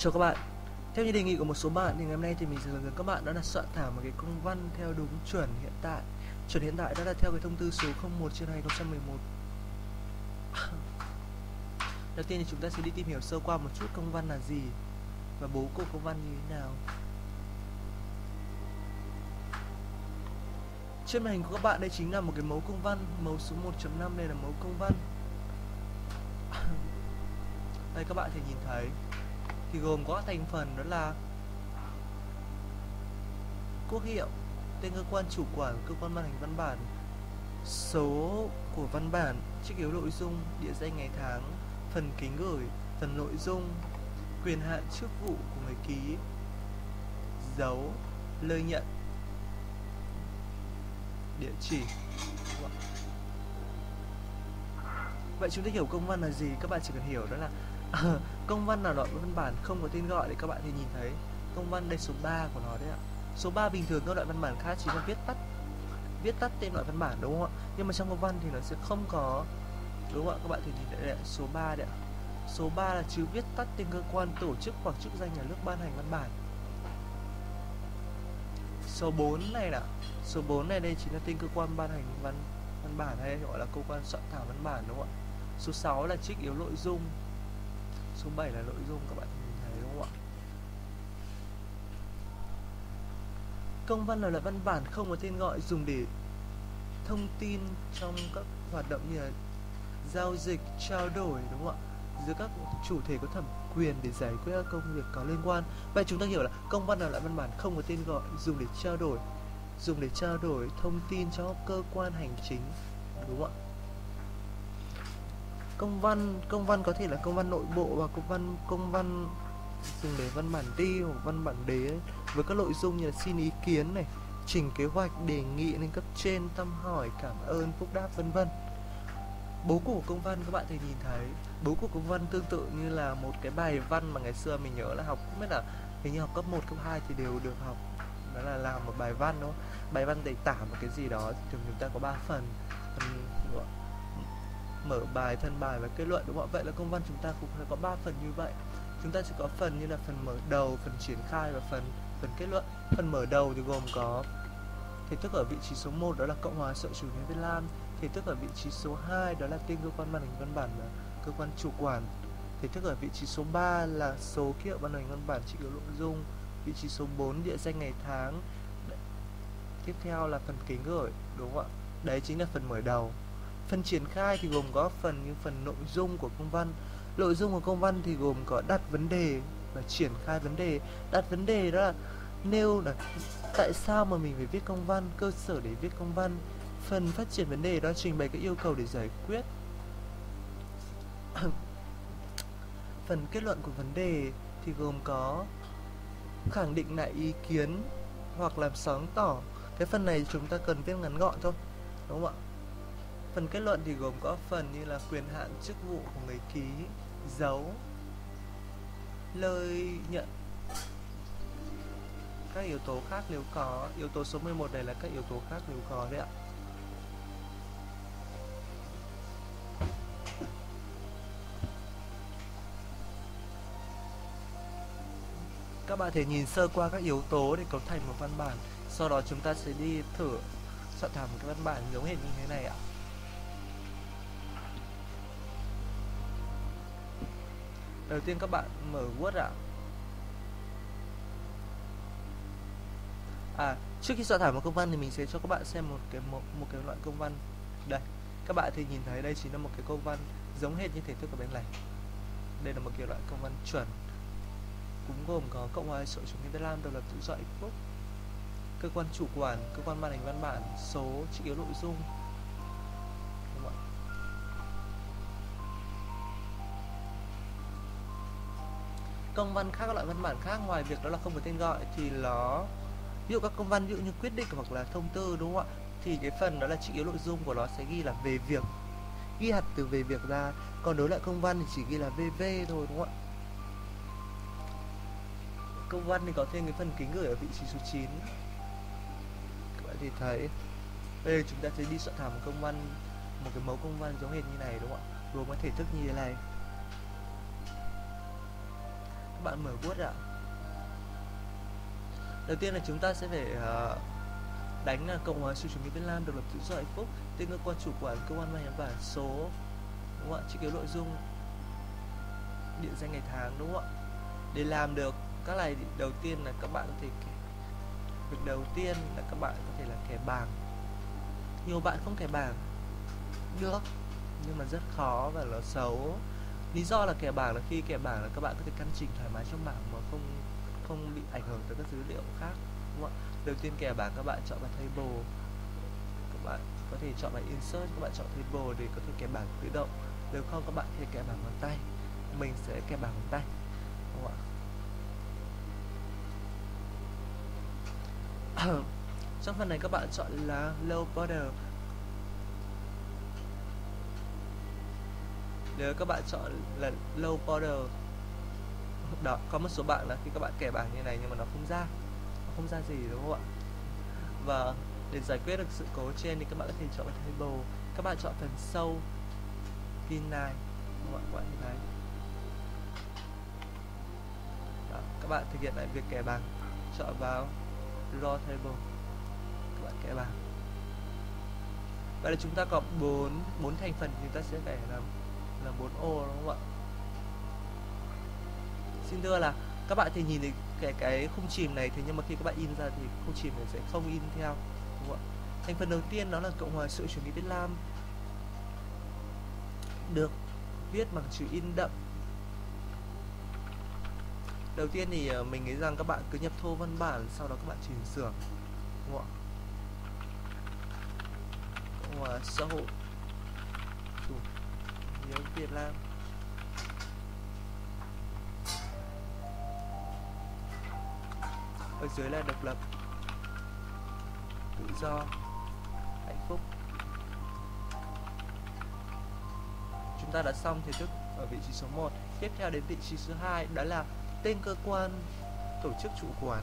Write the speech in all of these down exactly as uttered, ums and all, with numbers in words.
Chào các bạn. Theo như đề nghị của một số bạn thì ngày hôm nay thì mình sẽ hướng dẫn các bạn đó là soạn thảo một cái công văn theo đúng chuẩn hiện tại. Chuẩn hiện tại đó là theo cái thông tư số không một trên hai nghìn không trăm mười một. Đầu tiên thì chúng ta sẽ đi tìm hiểu sơ qua một chút công văn là gì và bố cục công văn như thế nào. Trên màn hình của các bạn đây chính là một cái mẫu công văn, mẫu số một chấm năm đây là mẫu công văn. Đây các bạn thể nhìn thấy thì gồm có thành phần đó là quốc hiệu, tên cơ quan chủ quản, cơ quan ban hành văn bản, số của văn bản, trích yếu nội dung, địa danh ngày tháng, phần kính gửi, phần nội dung, quyền hạn chức vụ của người ký, dấu, lời nhận, địa chỉ. Vậy chúng ta hiểu công văn là gì? Các bạn chỉ cần hiểu đó là công văn là loại văn bản không có tên gọi. Để các bạn thì nhìn thấy công văn đây số ba của nó đấy ạ. Số ba bình thường các loại văn bản khác chỉ là viết tắt viết tắt tên loại văn bản, đúng không ạ? Nhưng mà trong công văn thì nó sẽ không có, đúng không ạ? Các bạn thì nhìn thấy đây, số ba đấy ạ. Số ba là chữ viết tắt tên cơ quan, tổ chức hoặc chức danh nhà nước ban hành văn bản. Số bốn này là số bốn này đây chính là tên cơ quan ban hành văn văn bản, hay gọi là cơ quan soạn thảo văn bản, đúng không ạ? Số sáu là trích yếu nội dung. Số bảy là nội dung, các bạn nhìn thấy đúng không ạ? Công văn là loại văn bản không có tên gọi, dùng để thông tin trong các hoạt động như là giao dịch, trao đổi, đúng không ạ, giữa các chủ thể có thẩm quyền để giải quyết các công việc có liên quan. Vậy chúng ta hiểu là công văn là loại văn bản không có tên gọi, dùng để trao đổi dùng để trao đổi thông tin cho cơ quan hành chính, đúng không ạ? Công văn công văn có thể là công văn nội bộ và công văn công văn dùng để văn bản đi hoặc văn bản đế với các nội dung như là xin ý kiến này, trình kế hoạch, đề nghị lên cấp trên, thăm hỏi, cảm ơn, phúc đáp, vân vân. Bố cục của công văn các bạn thể nhìn thấy, bố cục công văn tương tự như là một cái bài văn mà ngày xưa mình nhớ là học, không biết là hình như học cấp một, cấp hai thì đều được học, đó là làm một bài văn, đúng không? Bài văn để tả một cái gì đó thì thường chúng ta có ba phần, phần mở bài, thân bài và kết luận, đúng không ạ? Vậy là công văn chúng ta cũng có ba phần như vậy. Chúng ta sẽ có phần như là phần mở đầu, phần triển khai và phần phần kết luận. Phần mở đầu thì gồm có thể thức ở vị trí số một đó là Cộng hòa Xã hội chủ nghĩa Việt Nam, thể thức ở vị trí số hai đó là tên cơ quan ban hành văn bản và cơ quan chủ quản, thể thức ở vị trí số ba là số ký hiệu ban hành văn bản, trích yếu nội dung, vị trí số bốn địa danh ngày tháng. Tiếp theo là phần kính gửi, đúng không ạ? Đấy chính là phần mở đầu. Phần triển khai thì gồm có phần như phần nội dung của công văn. Nội dung của công văn thì gồm có đặt vấn đề và triển khai vấn đề. Đặt vấn đề đó là nêu là tại sao mà mình phải viết công văn, cơ sở để viết công văn. Phần phát triển vấn đề đó trình bày các yêu cầu để giải quyết. Phần kết luận của vấn đề thì gồm có khẳng định lại ý kiến hoặc làm sáng tỏ. Cái phần này chúng ta cần viết ngắn gọn thôi, đúng không ạ? Phần kết luận thì gồm có phần như là quyền hạn chức vụ của người ký, dấu, lời nhận, các yếu tố khác nếu có. Yếu tố số mười một này là các yếu tố khác nếu có đấy ạ. Các bạn thể nhìn sơ qua các yếu tố để cấu thành một văn bản. Sau đó chúng ta sẽ đi thử soạn thảo một cái văn bản giống hệt như thế này ạ. Đầu tiên các bạn mở Word ạ. À, trước khi soạn thảo một công văn thì mình sẽ cho các bạn xem một cái một, một cái loại công văn. Đây, các bạn thì nhìn thấy đây chính là một cái công văn giống hệt như thể thức ở bên này. Đây là một kiểu loại công văn chuẩn, cũng gồm có Cộng hòa Xã hội chủ nghĩa Việt Nam, độc lập tự do hạnh phúc, cơ quan chủ quản, cơ quan ban hành văn bản, số, trích yếu nội dung. Đúng không ạ? Công văn khác, các loại văn bản khác ngoài việc đó là không có tên gọi thì nó, ví dụ các công văn ví dụ như quyết định hoặc là thông tư, đúng không ạ, thì cái phần đó là trích yếu nội dung của nó sẽ ghi là về việc, ghi hẳn từ về việc ra. Còn đối lại công văn thì chỉ ghi là vê vê thôi, đúng không ạ? Công văn thì có thêm cái phần kính gửi ở vị trí số chín. Các bạn thì thấy bây giờ chúng ta sẽ đi soạn thảo một công văn, một cái mẫu công văn giống hệt như này, đúng không ạ? Gồm có thể thức như thế này. bạn mở Word ạ. Đầu tiên là chúng ta sẽ phải uh, đánh là Cộng hòa Xã hội chủ nghĩa Việt Nam độc lập tự do hạnh phúc, tên cơ quan chủ quản, cơ quan ban hành văn bản, số, đúng không ạ, chữ ký nội dung, địa danh ngày tháng, đúng không ạ. Để làm được các này đầu tiên là các bạn có thể kẻ... việc đầu tiên là các bạn có thể là kẻ bảng. Nhiều bạn không kẻ bảng được nhưng mà rất khó và nó xấu. Lý do là kẻ bảng là khi kẻ bảng là các bạn có thể căn chỉnh thoải mái trong bảng mà không không bị ảnh hưởng tới các dữ liệu khác, đúng không ạ. Đầu tiên kẻ bảng các bạn chọn vào table, các bạn có thể chọn vào insert, các bạn chọn table để có thể kẻ bảng tự động. Nếu không các bạn thể kẻ bảng bằng tay, mình sẽ kẻ bảng bằng tay, đúng không ạ. Trong phần này các bạn chọn là low border. Nếu các bạn chọn là low border đó, có một số bạn là khi các bạn kẻ bảng như này nhưng mà nó không ra nó không ra gì, đúng không ạ. Và để giải quyết được sự cố trên thì các bạn có thể chọn vào table, các bạn chọn phần sâu pin này, đúng không ạ, các bạn như thế. Đó, các bạn thực hiện lại việc kẻ bảng, chọn vào raw table, các bạn kẻ bảng. Vậy là chúng ta có bốn bốn thành phần, chúng ta sẽ phải làm là bốn ô, đúng không ạ. Xin thưa là các bạn thì nhìn thấy cái cái khung chìm này, thế nhưng mà khi các bạn in ra thì khung chìm này sẽ không in theo, đúng không ạ. Thành phần đầu tiên đó là Cộng hòa Xã hội chủ nghĩa Việt Nam được viết bằng chữ in đậm. Đầu tiên thì mình nghĩ rằng các bạn cứ nhập thô văn bản, sau đó các bạn chỉnh sửa, đúng không ạ. Cộng hòa Xã hội chủ nghĩa Việt Nam. Ở dưới là độc lập, tự do, hạnh phúc. Chúng ta đã xong thể thức ở vị trí số một. Tiếp theo đến vị trí số hai, đó là tên cơ quan, tổ chức chủ quản.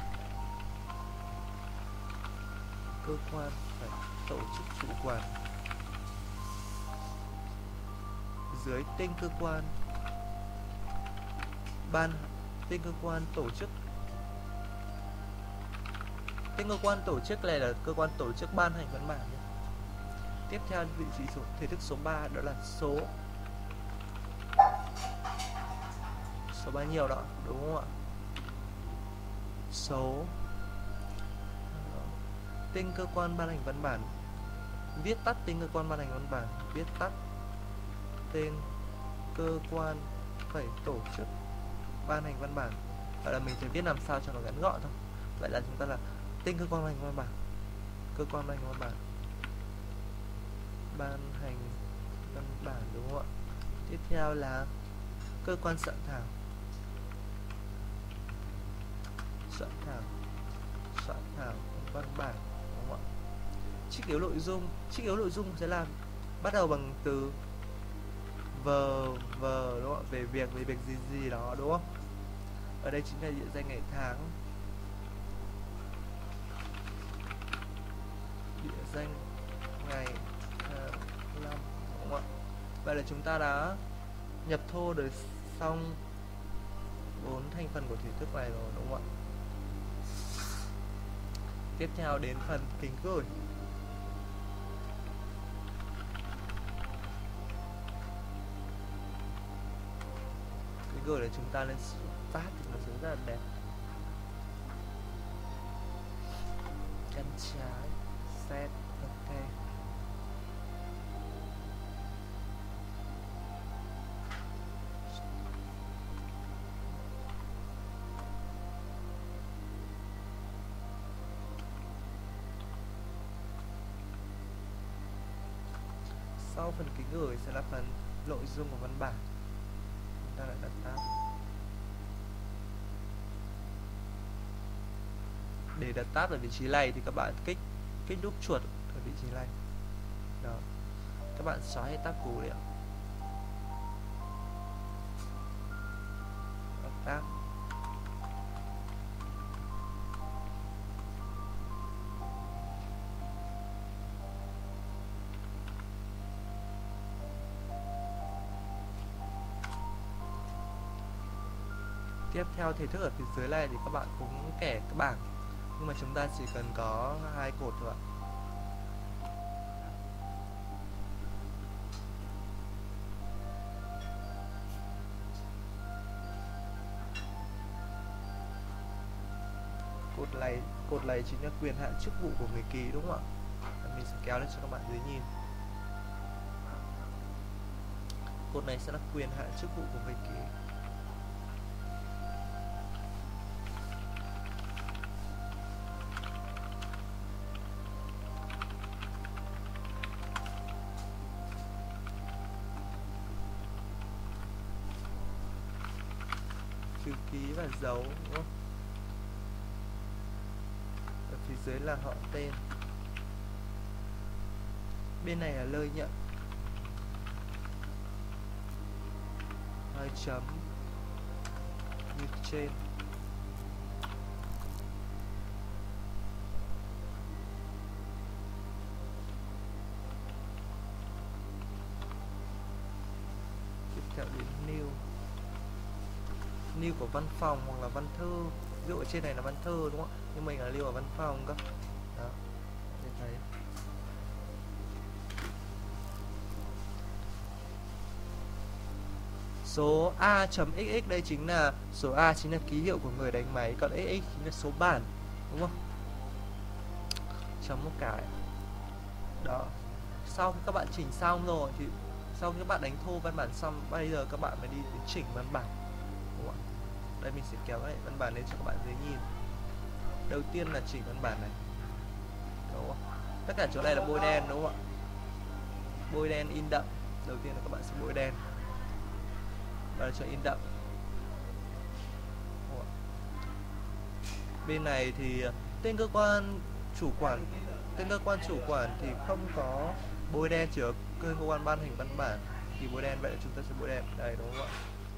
Cơ quan phải tổ chức chủ quản. Dưới tên cơ quan, ban tên cơ quan tổ chức. Tên cơ quan tổ chức này là cơ quan tổ chức ban hành văn bản. Tiếp theo vị trí số thể thức số ba, đó là số. Số bao nhiêu đó, đúng không ạ? Số. Tên cơ quan ban hành văn bản. Viết tắt tên cơ quan ban hành văn bản, viết tắt tên cơ quan phải tổ chức ban hành văn bản. Vậy là mình sẽ viết làm sao cho nó ngắn gọn thôi. Vậy là chúng ta là tên cơ quan ban hành văn bản, cơ quan ban hành văn bản, ban hành văn bản, đúng không ạ. Tiếp theo là cơ quan soạn thảo, soạn thảo, soạn thảo văn bản, đúng không ạ. Trích yếu nội dung, trích yếu nội dung sẽ là bắt đầu bằng từ vờ vờ, đúng không ạ, về việc về việc gì gì đó, đúng không. Ở đây chính là địa danh ngày tháng, địa danh ngày tháng năm, đúng không ạ. Vậy là chúng ta đã nhập thô được xong bốn thành phần của thể thức này rồi, đúng không ạ. Tiếp theo đến phần kính gửi. Kính gửi là chúng ta lên start thì nó sẽ rất là đẹp. Chân trái set, ok. Sau phần kính gửi sẽ là phần nội dung của văn bản. Chúng ta lại đặt tab. Để đặt tab ở vị trí này thì các bạn kích kích đúp chuột ở vị trí này. Đó. Các bạn xóa hết tab cũ đi ạ. Đặt tab. Tiếp theo thể thức ở phía dưới này thì các bạn cũng kẻ các bảng, nhưng mà chúng ta chỉ cần có hai cột thôi ạ. Cột này, cột này chính là quyền hạn chức vụ của người ký, đúng không ạ? Mình sẽ kéo lên cho các bạn dưới nhìn. Cột này sẽ là quyền hạn chức vụ của người ký. Chữ ký và dấu, đúng không? Ở phía dưới là họ tên. Bên này là lời nhận. Hai chấm như trên. Tiếp theo đến new. New của văn phòng hoặc là văn thư. Ví dụ ở trên này là văn thư, đúng không? Nhưng mình là lưu ở văn phòng cơ. Đó, để thấy. Số A.xx đây chính là số A chính là ký hiệu của người đánh máy, còn xx chính là số bản, đúng không? Chấm một cái. Đó. Sau khi các bạn chỉnh xong rồi thì sau khi các bạn đánh thô văn bản xong, bây giờ các bạn mới đi đến chỉnh văn bản, đúng không? Đây mình sẽ kéo cái văn bản lên cho các bạn dễ nhìn. Đầu tiên là chỉnh văn bản này, đúng không? Tất cả chỗ này là bôi đen, đúng không ạ? Bôi đen in đậm. Đầu tiên là các bạn sẽ bôi đen. Đó là cho in đậm. Bên này thì tên cơ quan chủ quản, tên cơ quan chủ quản thì không có bôi đen, chỉ ở cơ quan ban hành văn bản thì bôi đen, vậy là chúng ta sẽ bôi đen đây, đúng không ạ?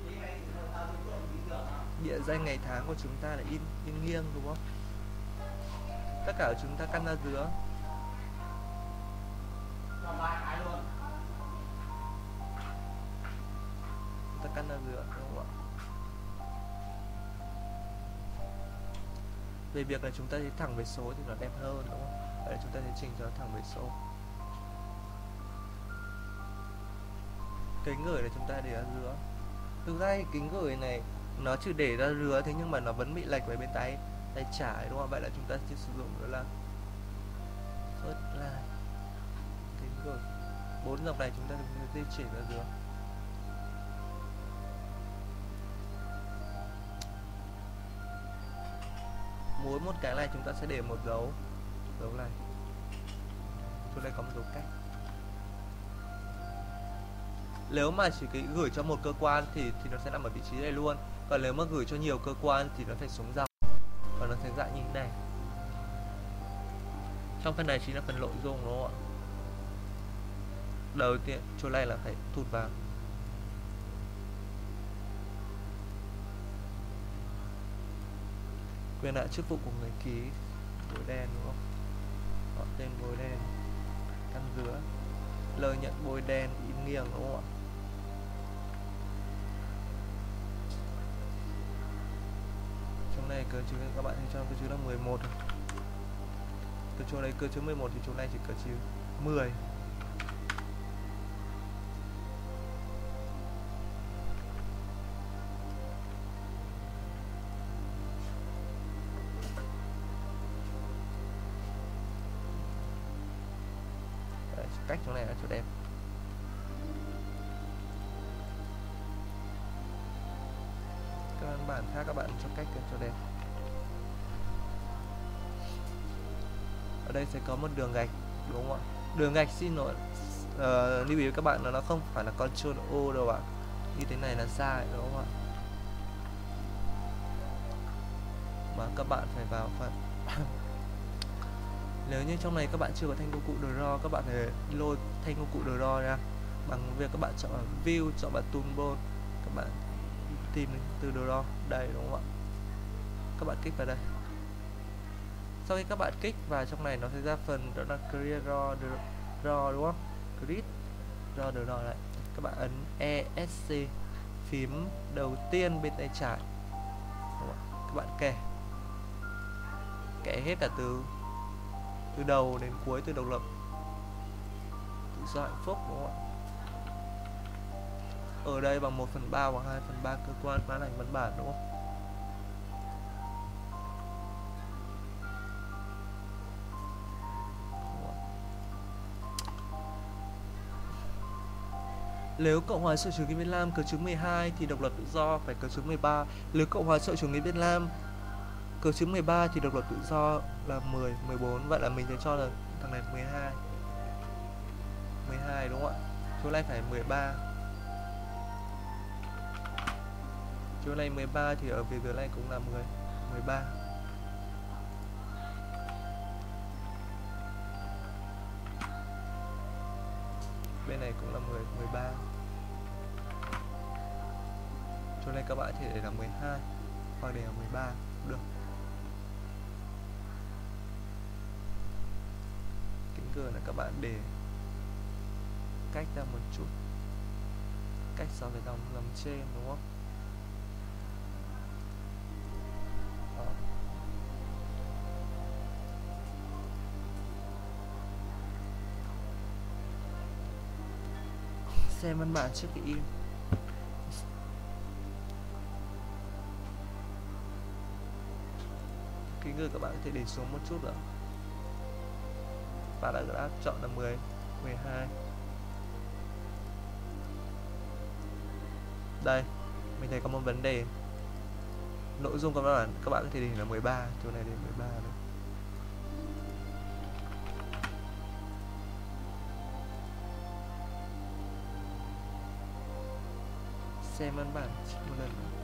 Địa danh ngày tháng của chúng ta là in in nghiêng, đúng không? Tất cả chúng ta căn ra giữa. Chúng ta căn ra giữa, đúng không ạ? Về việc là chúng ta thấy thẳng với số thì nó đẹp hơn, đúng không? Vậy là chúng ta sẽ chỉnh cho nó thẳng với số. Kính gửi là chúng ta để ra giữa. Thực ra thì kính gửi này nó chỉ để ra giữa thế nhưng mà nó vẫn bị lệch về bên tay tay trái, đúng không? Vậy là chúng ta chỉ sử dụng đó là first line kính gửi. Bốn dòng này chúng ta di chuyển ra giữa. Mỗi một cái này chúng ta sẽ để một dấu dấu này. Chỗ đây có một dấu cách. Nếu mà chỉ cái gửi cho một cơ quan thì thì nó sẽ nằm ở vị trí này luôn. Còn nếu mà gửi cho nhiều cơ quan thì nó phải xuống dòng. Và nó sẽ dạng như thế này. Trong phần này chính là phần nội dung, đúng không ạ? Đầu tiên chỗ này là phải thụt vào. Quyền hạn chức vụ của người ký, bôi đen, đúng không? Họ tên bôi đen, căn giữa. Lời nhận bôi đen in nghiêng, đúng không ạ? Trong này cơ chứ các bạn cho cơ chứ là mười một. Từ chỗ này cơ chứ mười một thì chỗ này chỉ cơ chứ mười. Đấy, cách chỗ này là chỗ đẹp. Các văn bản khác các bạn cho cách cho đẹp. Ở đây sẽ có một đường gạch, đúng không ạ? Đường gạch xin lỗi, uh, lưu ý với các bạn là nó không phải là Ctrl O đâu ạ. Như thế này là sai, đúng không ạ? Mà các bạn phải vào phần nếu như trong này các bạn chưa có thanh công cụ Draw, các bạn phải lôi thanh công cụ Draw ra bằng việc các bạn chọn View, chọn vào Toolbar, các bạn tìm từ Draw đây, đúng không ạ? Các bạn kích vào đây. Sau khi các bạn kích vào trong này nó sẽ ra phần đó là Create Draw, draw đúng không? Create Draw Draw lại. Các bạn ấn E S C phím đầu tiên bên tay trái. các bạn kẻ kẻ hết cả từ từ đầu đến cuối, từ độc lập, tự do, hạnh phúc, đúng không ạ? Ở đây bằng một phần ba hoặc hai phần ba cơ quan phát hành văn bản, đúng không? Nếu Cộng hòa xã hội chủ nghĩa Việt Nam cờ chứng mười hai thì độc lập tự do phải cờ chứng mười ba. Nếu Cộng hòa xã hội chủ nghĩa Việt Nam cờ chứng mười ba thì độc lập tự do là mười, mười bốn. Vậy là mình sẽ cho là thằng này mười hai. mười hai đúng không ạ? Chỗ này phải mười ba. Chỗ này mười ba thì ở phía dưới này cũng là mười, mười ba. Bên này cũng là mười, mười ba. Chỗ này các bạn thì để là mười hai hoặc để là mười ba cũng được. Kính cửa là các bạn để cách ra một chút, cách so với dòng dòng trên, đúng không? Đó. Xem văn bản trước khi in. Kính cửa các bạn có thể để xuống một chút nữa. Bạn đã, đã chọn là mười, mười hai. Đây, mình thấy có một vấn đề. Nội dung của văn bản các bạn có thể để là mười ba, chỗ này để mười ba nữa. Xem văn bản một lần nữa.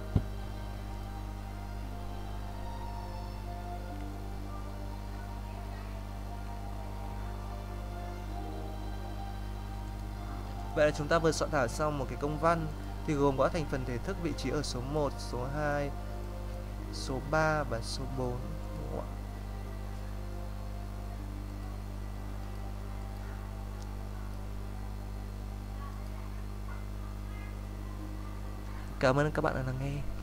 Vậy là chúng ta vừa soạn thảo xong một cái công văn thì gồm có thành phần thể thức, vị trí ở số một, số hai, số ba và số bốn, đúng không ạ? Cảm ơn các bạn đã lắng nghe.